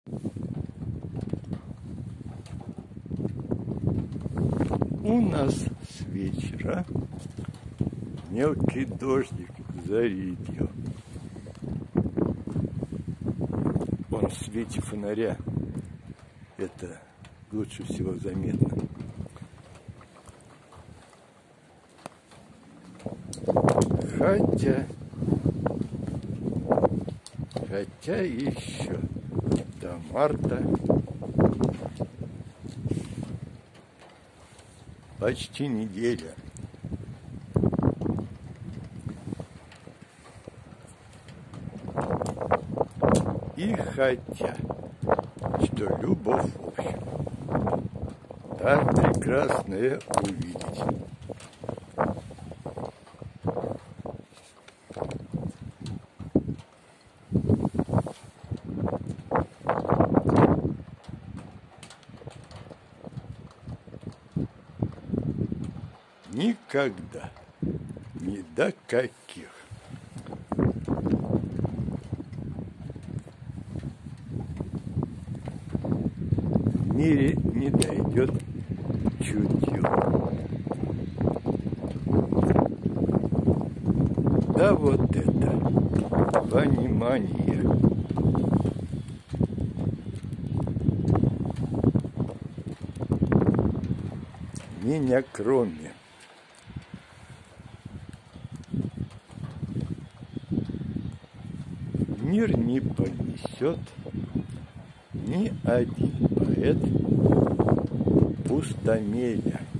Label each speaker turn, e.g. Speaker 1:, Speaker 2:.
Speaker 1: У нас с вечера мелкий дождик зарядил. Он в свете фонаря. Это лучше всего заметно. Хотя еще до марта почти неделя. И хотя, что любовь, в общем, так прекрасное увидеть. Никогда, ни до каких. В мире не дойдет чутью. Да вот это понимание. Меня кроме мир не понесет ни один поэт пустомеля.